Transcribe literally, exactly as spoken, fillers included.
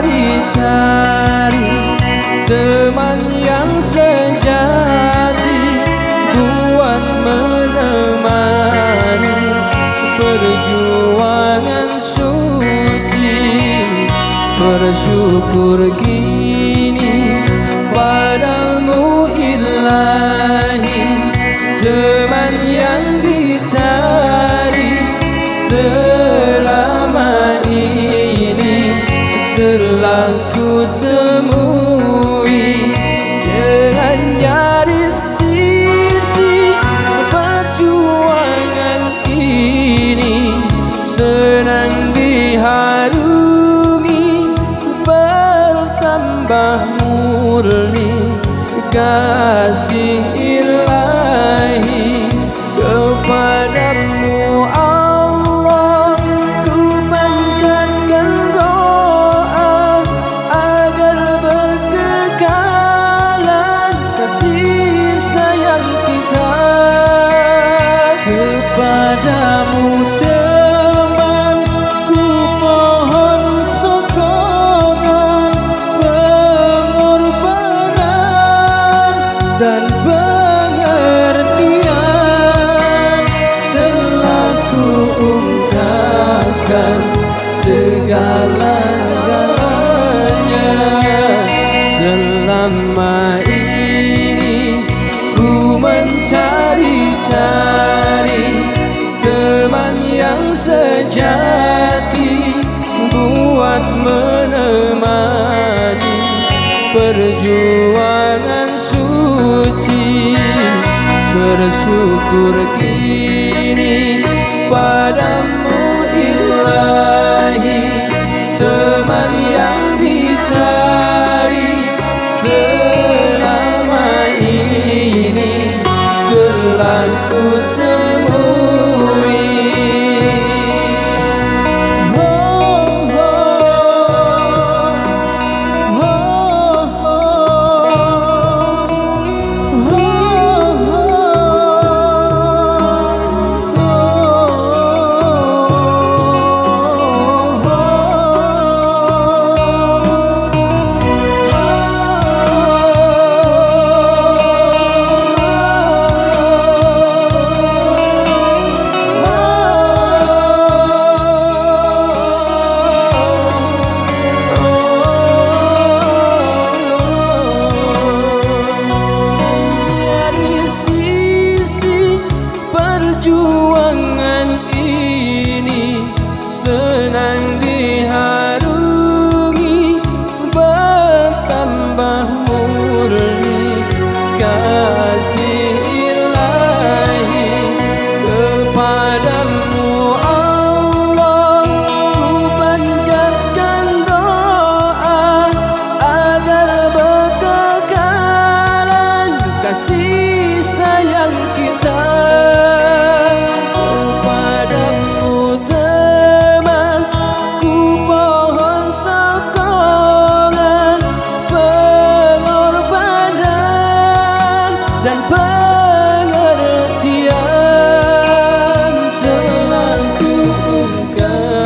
mencari-cari teman yang sejati buat menemani perjuangan suci. Bersyukur kini padamu Ilahi, teman yang dicari selama ini telah ku temui. Dengannya di sisi perjuangan ini senang diharungi, bertambah murni kasih Ilahi. Kepadamu Allah ku panjatkan doa agar berkekalan kasih sayang kita. Kepadamu teman ku mohon sokongan, pengorbanan dan pengertian. Telah ku ungkapkan segala-galanya. Selama ini ku mencari-cari teman yang sejati buat menemani perjuangan suci. Bersyukur kini padamu Ilahi, teman yang dicari selama ini telah ku temui. Perjuangan ini senang diharungi, bertambah murni kasih Ilahi. Kepadamu Allah ku panjatkan doa agar berkekalan kasih sayang kita. Dan pengertian telah ku ungkapkan